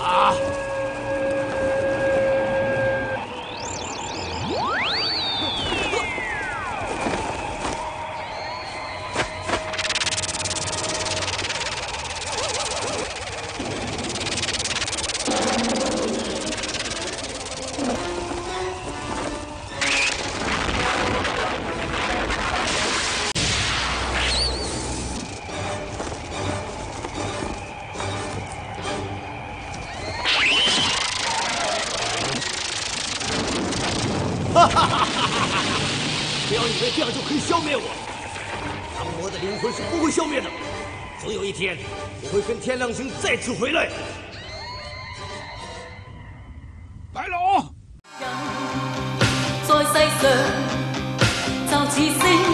啊！哈哈哈哈哈！不要以为这样就可以消灭我。狼魔的灵魂是不会消灭的，总有一天我会跟天亮星再次回来。 大佬， 在世上就似星。